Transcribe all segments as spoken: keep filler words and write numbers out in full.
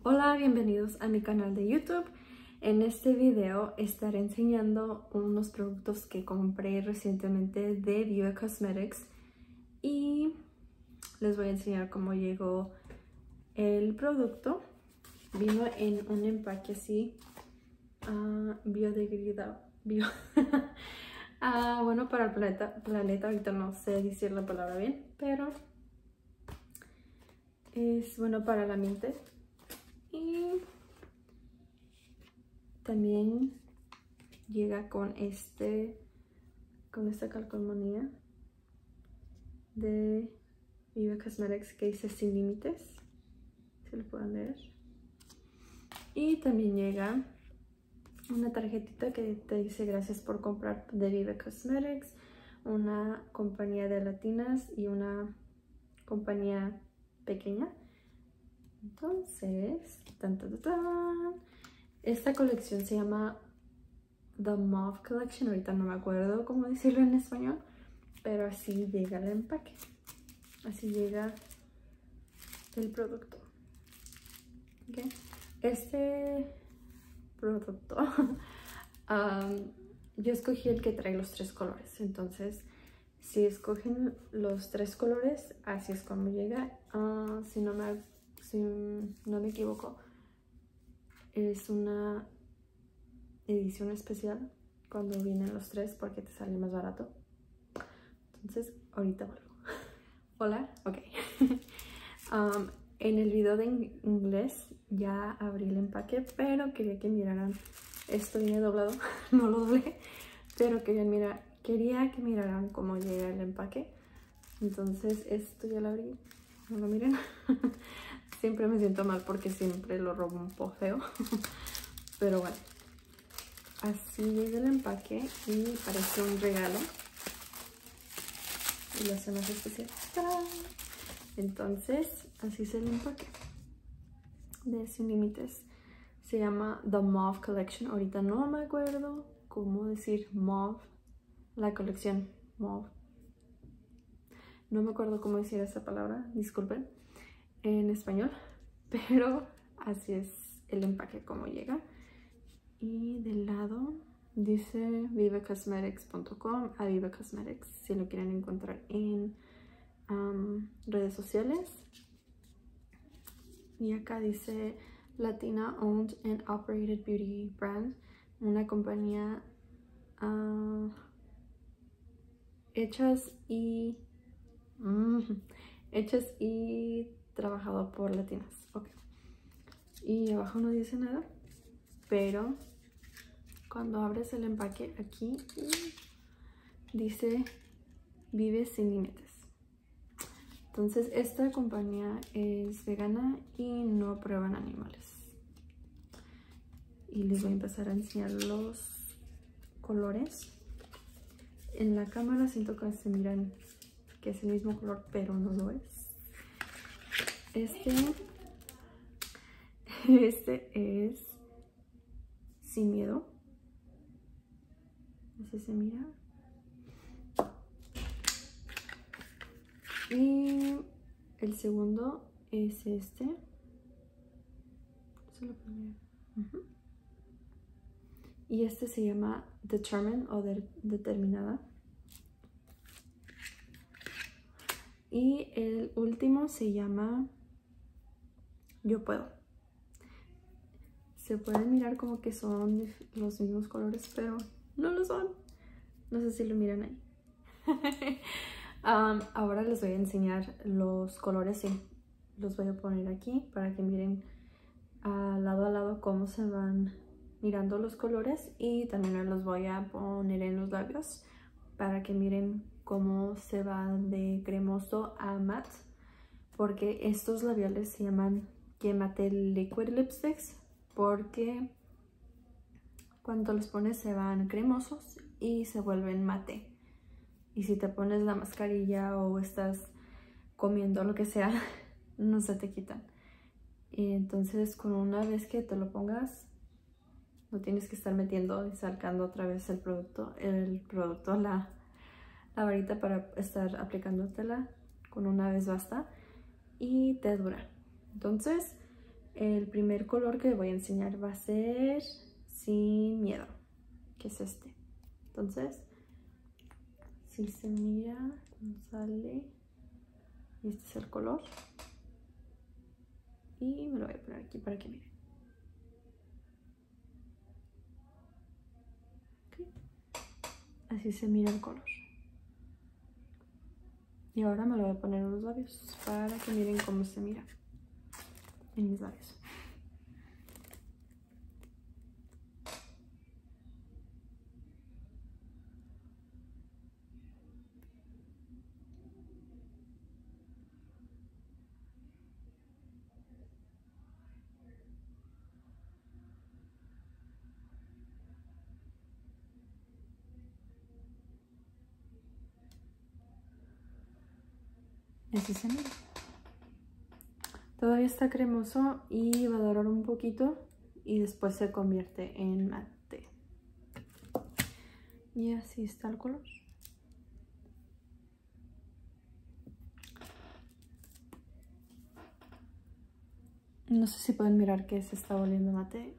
Hola, bienvenidos a mi canal de YouTube. En este video estaré enseñando unos productos que compré recientemente de Viva Cosmetics y les voy a enseñar cómo llegó el producto. Vino en un empaque así, uh, biodegradable, bio. uh, bueno, para el planeta, planeta, ahorita no sé decir la palabra bien, pero es bueno para la mente. Y también llega con este con esta calcomanía de Viva Cosmetics que dice Sin Límites, si lo pueden leer. Y también llega una tarjetita que te dice gracias por comprar de Viva Cosmetics, una compañía de latinas y una compañía pequeña. Entonces, tan, tan, tan, esta colección se llama The Mauve Collection. Ahorita no me acuerdo cómo decirlo en español, pero así llega el empaque. Así llega el producto. ¿Okay? Este producto, um, yo escogí el que trae los tres colores. Entonces, si escogen los tres colores, así es como llega. Uh, si no me Si no me equivoco, es una edición especial cuando vienen los tres porque te sale más barato. Entonces, ahorita vuelvo. Hola, ok. um, en el video de inglés ya abrí el empaque, pero quería que miraran. Esto viene doblado, no lo doblé, pero quería, mirar, quería que miraran cómo llega el empaque. Entonces, esto ya lo abrí. No lo miren. Siempre me siento mal porque siempre lo robo un poco feo. Pero bueno, así llega el empaque y parece un regalo. Y lo hace más especial. ¡Tarán! Entonces, así es el empaque de Sin Límites. Se llama The Mauve Collection. Ahorita no me acuerdo cómo decir mauve. La colección mauve. No me acuerdo cómo decir esa palabra, disculpen, en español, pero así es el empaque como llega. Y del lado dice viva cosmetics punto com, a Viva Cosmetics, si lo quieren encontrar en um, redes sociales. Y acá dice Latina Owned and Operated Beauty Brand, una compañía uh, hechas y mm, hechas y trabajado por latinas. Okay. Y abajo no dice nada, pero cuando abres el empaque aquí dice Vive Sin Límites. Entonces esta compañía es vegana y no prueban animales. Y les voy a empezar a enseñar los colores. En la cámara siento que se miran que es el mismo color, pero no lo es. Este, este es Sin Miedo. Así se mira. Y el segundo es este. Se lo pueden ver. Uh-huh. Y este se llama Determined o de, Determinada. Y el último se llama Yo Puedo. Se pueden mirar como que son los mismos colores, pero no lo son. No sé si lo miran ahí. um, ahora les voy a enseñar los colores y los voy a poner aquí para que miren uh, lado a lado cómo se van mirando los colores. Y también los voy a poner en los labios para que miren cómo se va de cremoso a matte, porque estos labiales se llaman Matte Liquid Lipsticks porque cuando los pones se van cremosos y se vuelven mate. Y si te pones la mascarilla o estás comiendo lo que sea, no se te quitan. Y entonces con una vez que te lo pongas, no tienes que estar metiendo y sacando otra vez el producto, el producto, la la varita para estar aplicándotela. Con una vez basta y te dura. Entonces El primer color que voy a enseñar va a ser Sin Miedo, que es este. Entonces, si se mira, sale, y este es el color. Y me lo voy a poner aquí para que miren. Okay. Así se mira el color. Y ahora me lo voy a poner en los labios para que miren cómo se mira en mis labios. Así se mira. Todavía está cremoso y va a dorar un poquito y después se convierte en mate. Y así está el color. No sé si pueden mirar que se está volviendo mate.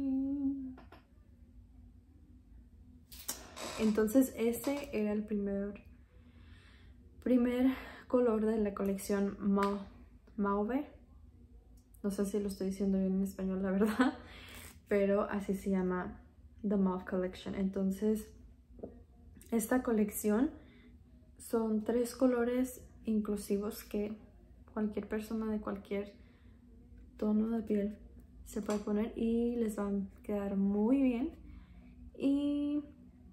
Entonces ese era el primer, primer color de la colección Ma Mauve. No sé si lo estoy diciendo bien en español, la verdad, pero así se llama The Mauve Collection. Entonces, esta colección son tres colores inclusivos que cualquier persona de cualquier tono de piel se puede poner y les van a quedar muy bien. Y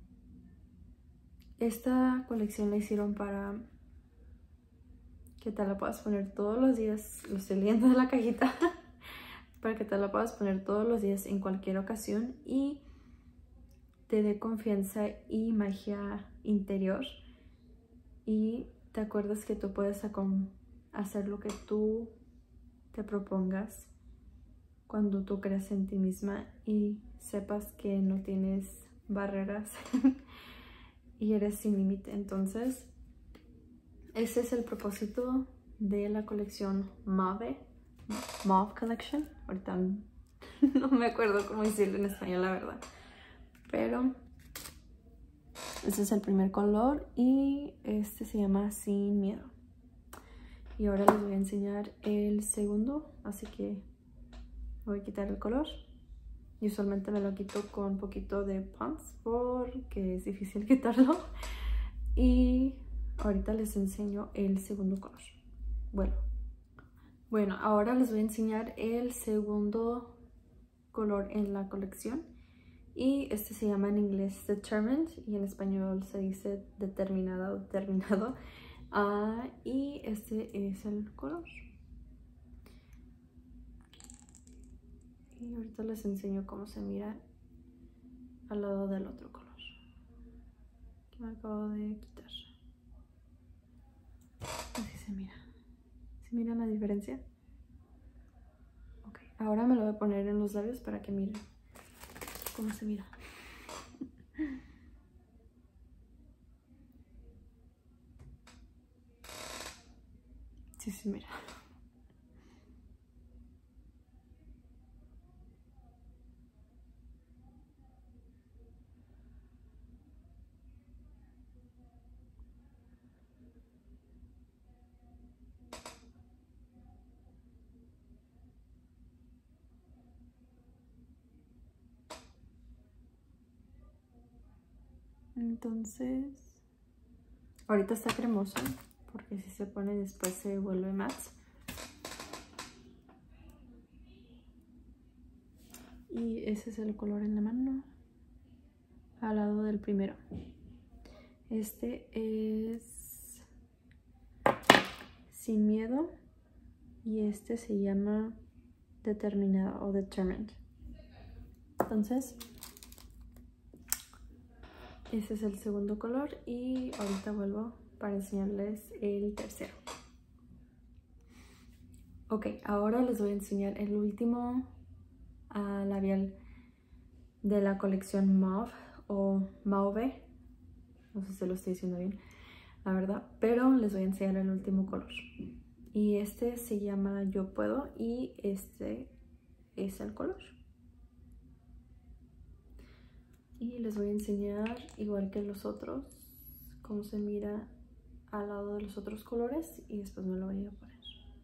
esta colección la hicieron para que te la puedas poner todos los días. Lo estoy leyendo de la cajita. Para que te la puedas poner todos los días en cualquier ocasión y te dé confianza y magia interior. Y te acuerdas que tú puedes hacer lo que tú te propongas cuando tú creas en ti misma y sepas que no tienes barreras y eres sin límite. Entonces, ese es el propósito de la colección Mauve, Mauve Collection. Ahorita no me acuerdo cómo decirlo en español, la verdad. Pero ese es el primer color y este se llama Sin Miedo. Y ahora les voy a enseñar el segundo, así que voy a quitar el color. Y usualmente me lo quito con un poquito de Pond's porque es difícil quitarlo. Y ahorita les enseño el segundo color. Bueno, bueno, ahora les voy a enseñar el segundo color en la colección. Y este se llama en inglés Determined y en español se dice determinada o determinado. Uh, y este es el color. Y ahorita les enseño cómo se mira al lado del otro color que me acabo de quitar. Así se mira. ¿Se mira la diferencia? Ok, ahora me lo voy a poner en los labios para que miren cómo se mira. Sí, sí, mira. Entonces, ahorita está cremoso porque si se pone después se vuelve mate. Y ese es el color en la mano al lado del primero. Este es Sin Miedo y este se llama Determinado o Determined. Entonces, ese es el segundo color y ahorita vuelvo para enseñarles el tercero. Ok, ahora les voy a enseñar el último uh, labial de la colección Mauve o Mauve. No sé si lo estoy diciendo bien, la verdad, pero les voy a enseñar el último color. Y este se llama Yo Puedo y este es el color. Y les voy a enseñar, igual que los otros, cómo se mira al lado de los otros colores y después me lo voy a poner.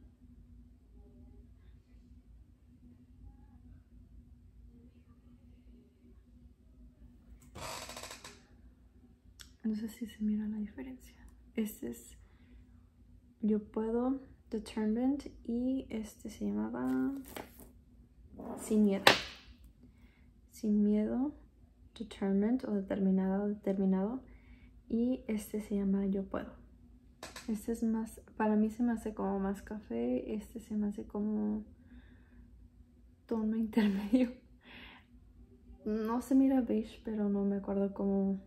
No sé si se mira la diferencia. Este es Yo Puedo, Determined, y este se llamaba Sin Miedo. Sin Miedo, Determined o Determinado, Determinado. Y este se llama Yo Puedo. Este es más, para mí se me hace como más café. Este se me hace como tono intermedio. No se mira beige, pero no me acuerdo cómo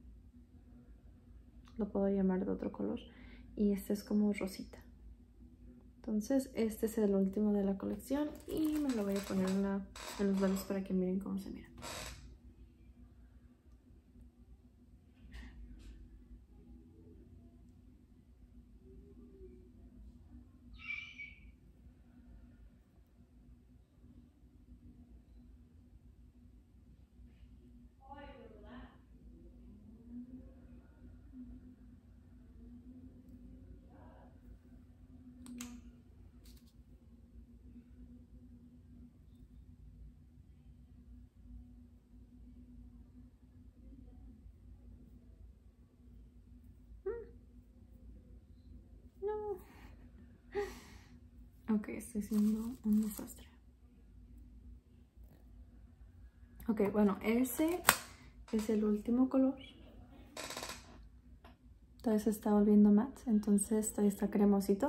lo puedo llamar de otro color. Y este es como rosita. Entonces este es el último de la colección y me lo voy a poner en, la, en los labios para que miren cómo se mira. No. Ok, estoy siendo un desastre. Ok, bueno, ese es el último color. Todavía se está volviendo matte, entonces todavía está cremosito.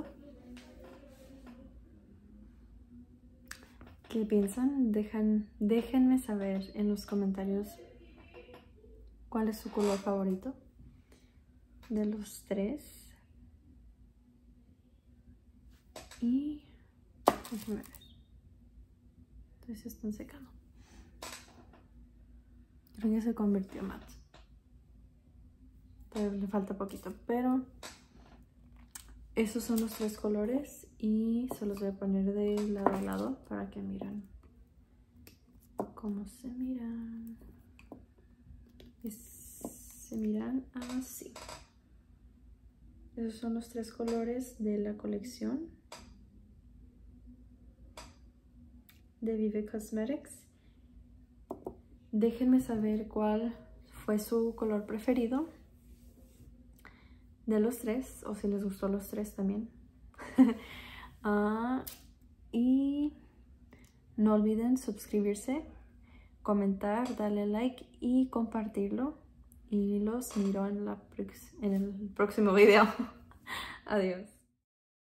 ¿Qué piensan? Dejan, déjenme saber en los comentarios cuál es su color favorito de los tres. Y déjenme ver. Entonces se están secando. Creo que se convirtió en matte. Todavía le falta poquito, pero esos son los tres colores y se los voy a poner de lado a lado para que miren cómo se miran. Se miran así. Esos son los tres colores de la colección de Vive Cosmetics. Déjenme saber cuál fue su color preferido de los tres, o si les gustó los tres también. uh, y no olviden suscribirse, comentar, darle like y compartirlo. Y los miro en, la en el próximo video. Adiós.